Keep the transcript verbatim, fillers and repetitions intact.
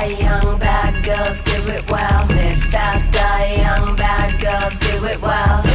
die young, bad girls do it well. Live fast, die young, bad girls do it well.